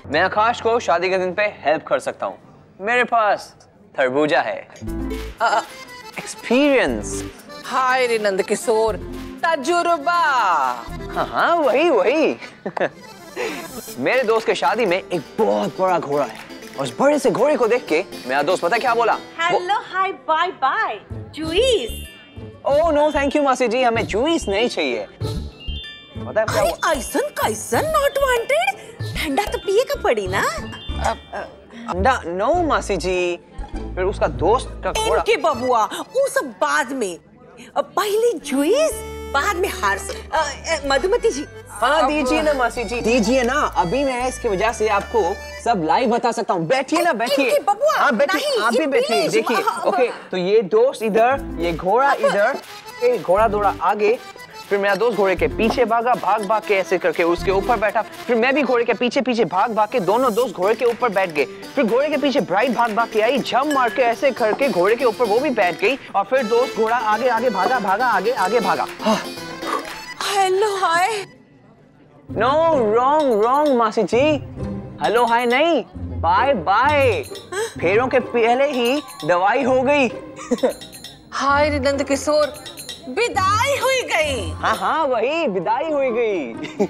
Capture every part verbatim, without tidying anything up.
मैं आकाश को शादी के दिन पे हेल्प कर सकता हूँ। मेरे पास तरबूजा है। एक्सपीरियंस। हाय रे नंद किशोर, तजुर्बा। हाँ हाँ वही वही। मेरे दोस्त के शादी में एक बहुत बड़ा घोड़ा है और उस बड़े से घोड़े को देख के मेरा दोस्त पता क्या बोला? Hello hi bye bye juice. Oh no thank you मासी जी, हमें जूस नहीं चाहिए। पता है क्या हुआ? ऐसन कैसन नॉट वांटेड? ठंडा तो पिए का पड़ी ना। ठंडा नो मासी जी, फिर उसका दोस्त का घोड़ा। इनके बबुआ वो सब बाद में, पहले जूस बाद में हार्स। मधुमती जी हाँ दीजिए ना मासी जी, दीजिए ना। अभी मैं इसकी वजह से आपको सब लाइव बता सकता हूँ। बैठिए ना, बैठिए। हाँ बैठिए, आप भी बैठिए। देखिए ओके, तो ये दोस्त इधर, ये घोड़ा इधर, घोड़ा दौड़ा आगे, फिर मेरा दोस्त घोड़े के पीछे भागा, भाग भाग के ऐसे करके उसके ऊपर बैठा, फिर मैं भी घोड़े के पीछे पीछे भाग भाग के, दोनों दोस्त घोड़े के ऊपर बैठ गए। फिर घोड़े के पीछे ब्राइड भाग भाग के आई, जंप मार के ऐसे करके घोड़े के ऊपर वो भी बैठ गई, और फिर दोस्त घोड़ा आगे आगे भागा भागा आगे आगे भागा। Hello hi. No wrong wrong मासी जी, हेलो हाय नहीं, बाय बाय। फेरों के पहले ही दवाई हो गई। हाय रे नंद किशोर, विदाई हुई गई। हाँ हाँ वही, विदाई हुई गई।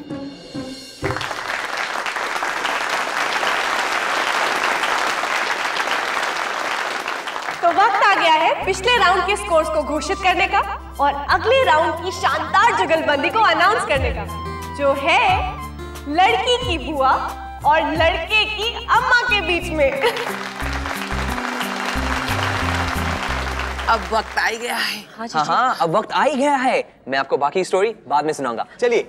तो वक्त आ गया है पिछले राउंड के स्कोर्स को घोषित करने का और अगले राउंड की शानदार जुगलबंदी को अनाउंस करने का, जो है लड़की की बुआ और लड़के की अम्मा के बीच में। अब वक्त आ ही गया है। हाँ हाँ, हाँ अब वक्त आ ही गया है। मैं आपको बाकी स्टोरी बाद में सुनाऊंगा। चलिए।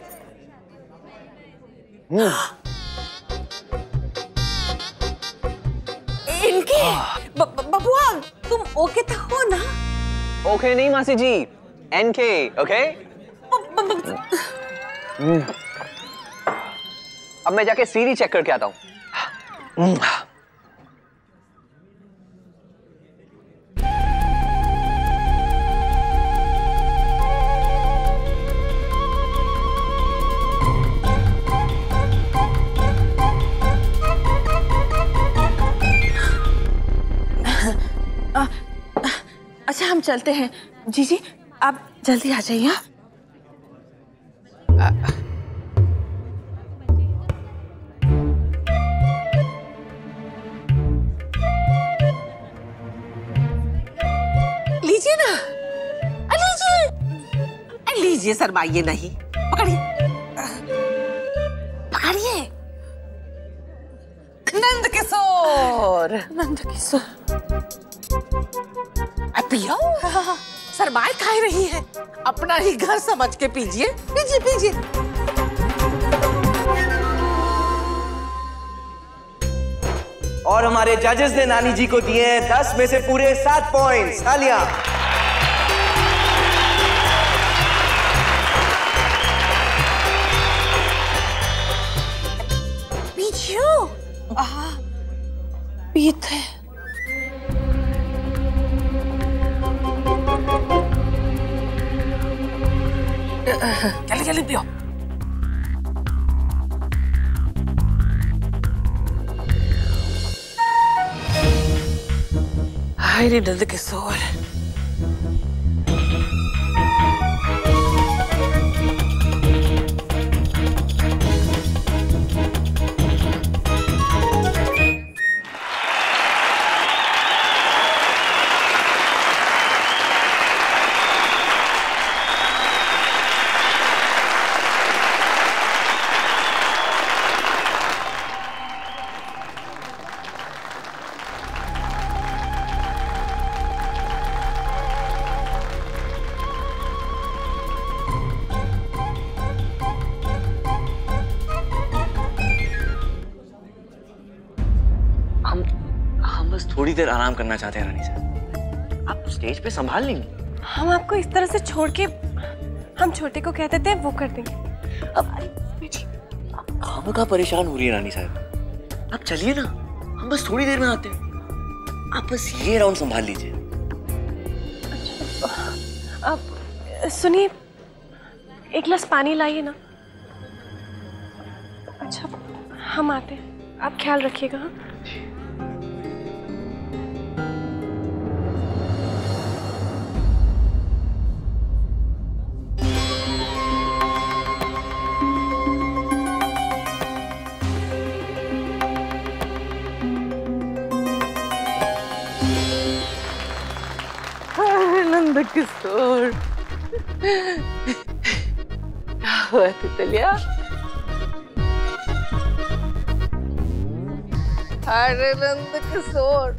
इनके बबुआ तुम ओके तो हो ना? ओके नहीं मासी जी, एनके ओके। अब मैं जाके सीरी चेक करके आता हूँ। अच्छा हम चलते हैं। जी जी आप जल्दी आ जाइए। लीजिए ना, लीजिए लीजिए, शर्माइए नहीं। पकड़िए पकड़िए। नंद किशोर, नंद किशोर पियो। शर्माए खा रही है, अपना ही घर समझ के पीजिए पीजिए पीजिए। और हमारे जजेस ने नानी जी को दिए हैं दस में से पूरे सात पॉइंट्स। तालियां। पीछो पीते जल्दी जल्दी पियो। हाय रे नंद किशोर। थोड़ी देर आराम करना चाहते हैं रानी साहब, आप स्टेज पे संभाल लेंगे। हम आपको इस तरह से छोड़ के हम छोटे को कहते थे वो कर देंगे। अब आप खामखा परेशान हो रही है रानी साहब, आप चलिए ना, हम बस थोड़ी देर में आते हैं। आप बस ये राउंड संभाल लीजिए। अच्छा, अब सुनिए, एक गिलास पानी लाइए ना। अच्छा हम आते हैं। आप ख्याल रखिएगा। नंद किशोर, क्या हुआ तितलिया? अरे नंद किशोर,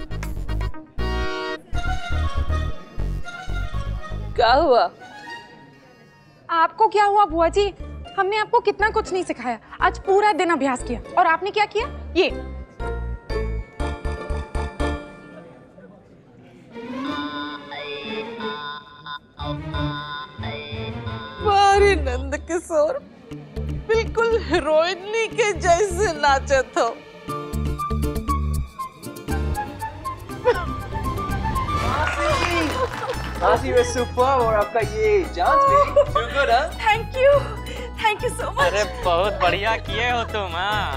क्या हुआ? आपको क्या हुआ बुआ जी? हमने आपको कितना कुछ नहीं सिखाया। आज पूरा दिन अभ्यास किया और आपने क्या किया? ये अरे नंद किशोर, बिल्कुल हीरोइनी के जैसे नाचे थे। मासी वे सुपर, और आपका ये डांस भी शुक्र है। Thank you, thank you so much. अरे बहुत बढ़िया किए हो तुम। हाँ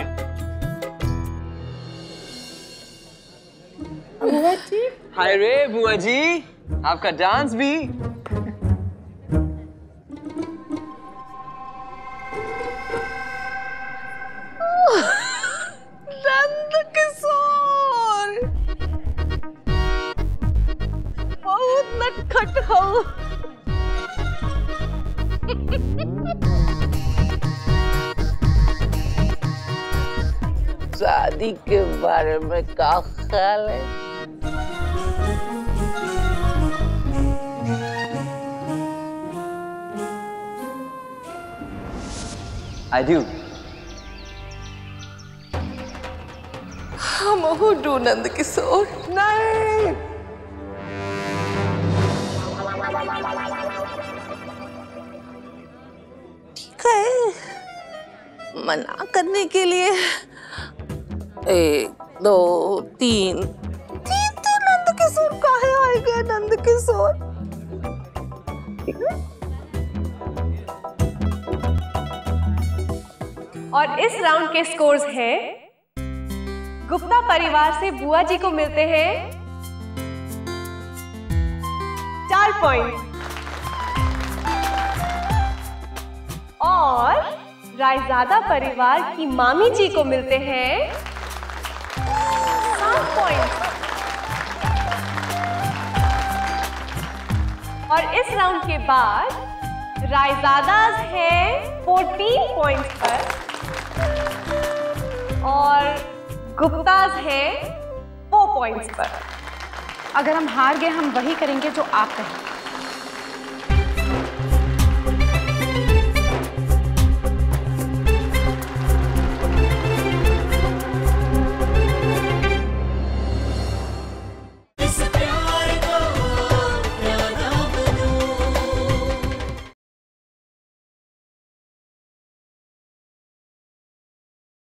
बुआ जी। हाय रे बुआ जी, आपका डांस भी। नंद किशोर बहुत नटखट हो। शादी के बारे में क्या ख्याल है? I do. हम हो डू नंद किशोर। नहीं। ठीक है, मना करने के लिए एक दो तीन तीन तो नंद किशोर काहे आएंगे? नंद किशोर और इस राउंड के स्कोर्स हैं, गुप्ता परिवार से बुआ जी को मिलते हैं चार पॉइंट और रायजादा परिवार की मामी जी को मिलते हैं सात पॉइंट। और इस राउंड के बाद रायजादास है चौदह पॉइंट्स पर और गुप्ताज है फोर पॉइंट्स पर। अगर हम हार गए हम वही करेंगे जो आप कहें।